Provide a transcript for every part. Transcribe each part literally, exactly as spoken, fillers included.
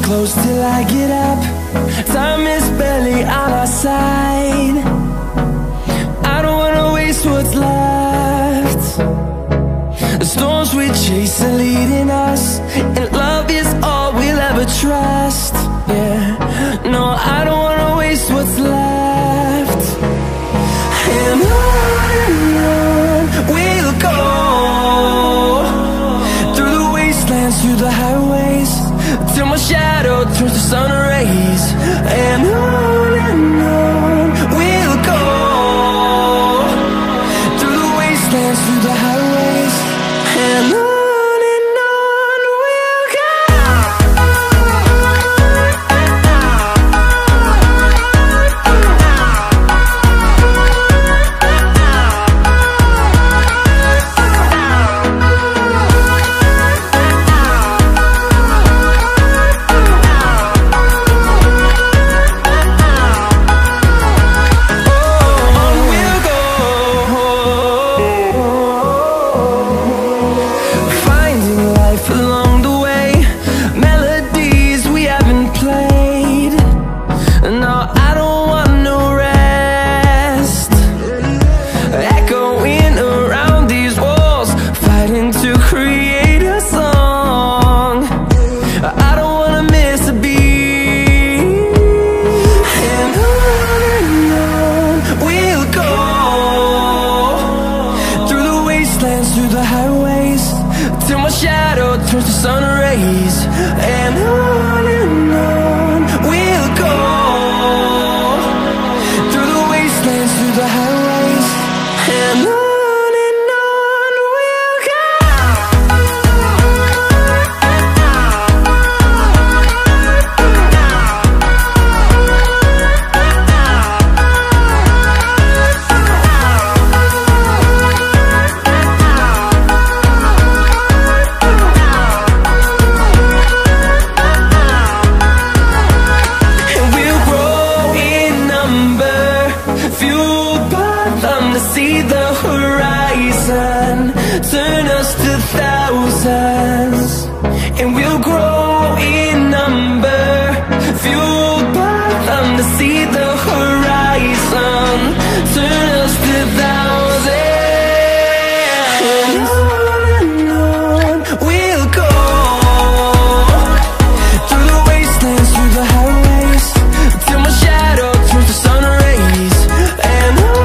close till I get up. Time is barely on our side. I don't wanna waste what's left. The storms we chase are leading us, and love is all we'll ever trust. Yeah, no, I don't wanna waste what's left. And on and on we'll go, through the wastelands, through the highways, till my shadow turns to sun rays. And on and on we'll go, through the wastelands, through the highways, and on. Through the highways, till my shadow turns to sun rays. And on and on we'll go, through the wastelands, through the highways, and on. See the horizon turn us to thousands, and we'll grow in number, fueled by them. To see the horizon turn us to thousands, and on and on we'll go, through the wastelands, through the highways, till my shadow turns to sun rays. And on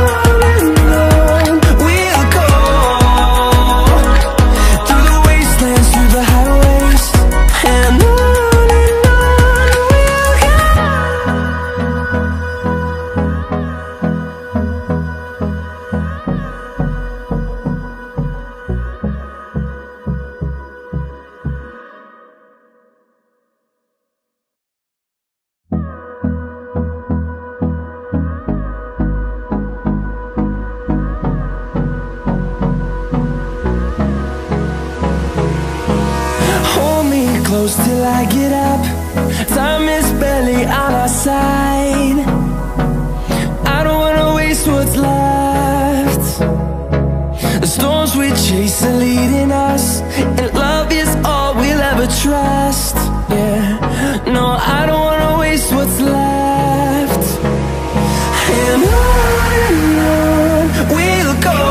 close till I get up. Time is barely on our side. I don't wanna waste what's left. The storms we chase are leading us, and love is all we'll ever trust. Yeah, no, I don't wanna waste what's left. And on and on we'll go,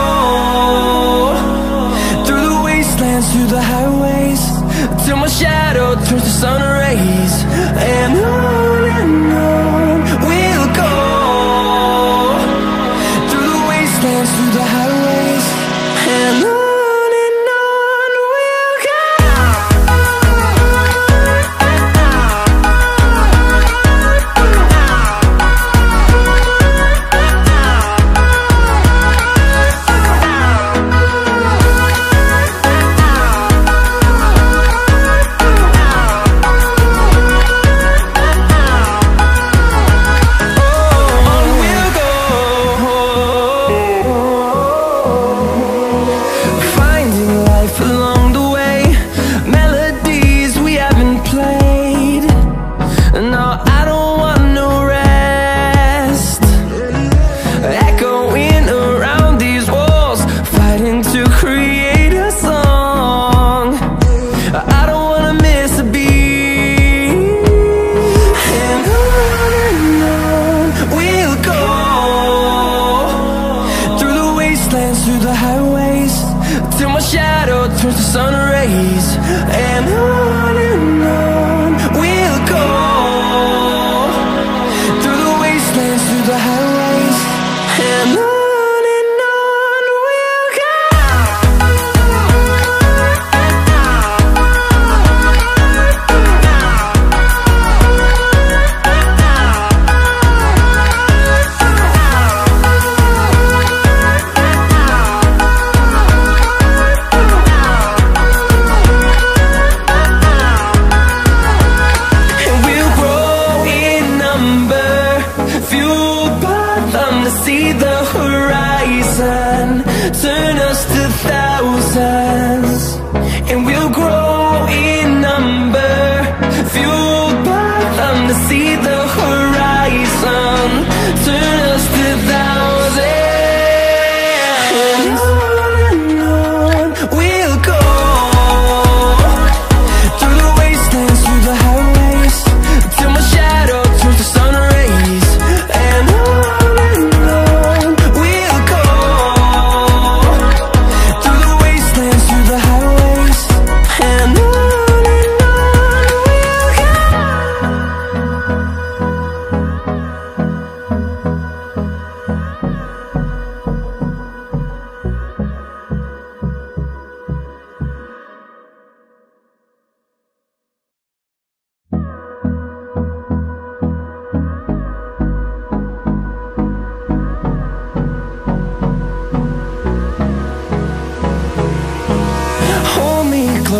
through the wastelands, through the highways, till my shadow turns to sun rays. And on and on we'll go, through the wastelands, through the highways, and on. I don't wanna miss a beat.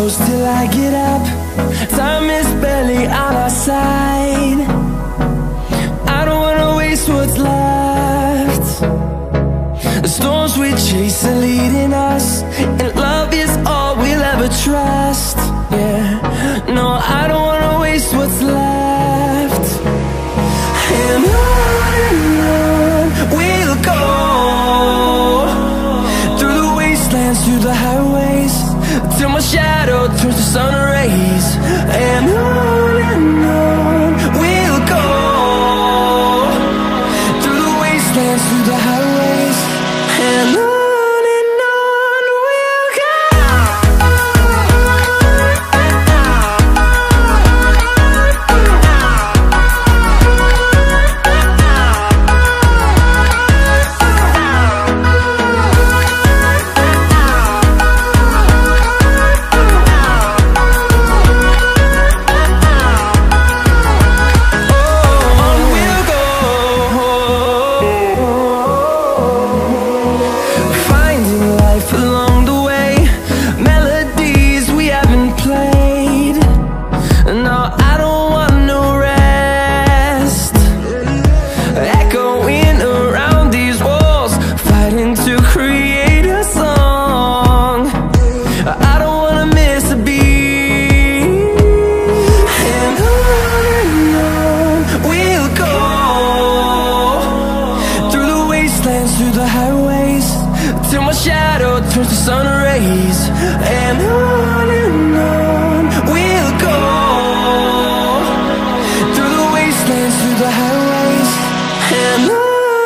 close till I get up. Time is barely on our side. I don't wanna waste what's left. The storms we chase are leading us, and love is all we'll ever trust. Yeah, no, I don't wanna waste what's left. And on and on we'll go, through the wastelands, through the highways, till my shadow turns to sun rays. And on and on we'll go, through the wastelands, through the highways, and on. Through the highways, till my shadow turns to sun rays. And on and on we'll go, through the wastelands, through the highways, and on.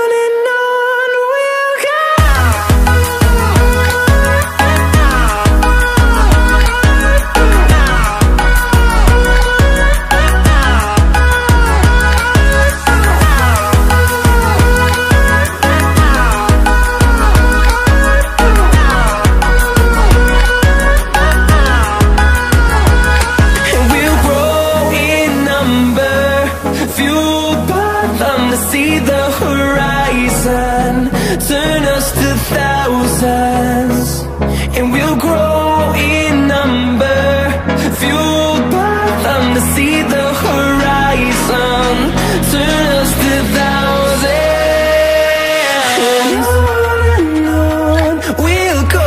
See the horizon turn us to thousands, and we'll grow in number, fueled by them. To see the horizon turn us to thousands, and on and on we'll go,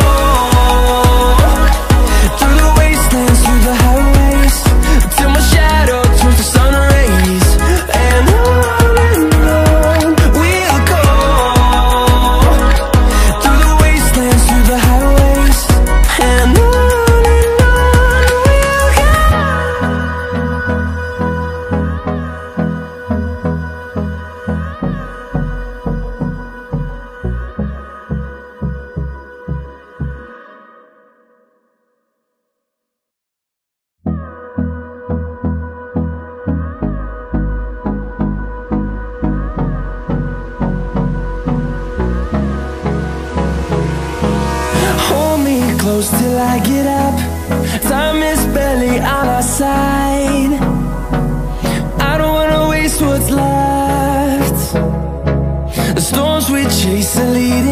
through the wastelands, through the highways, till my shadow turns to sun rays. And on close till I get up. Time is barely on our side. I don't wanna waste what's left. The storms we chase are leading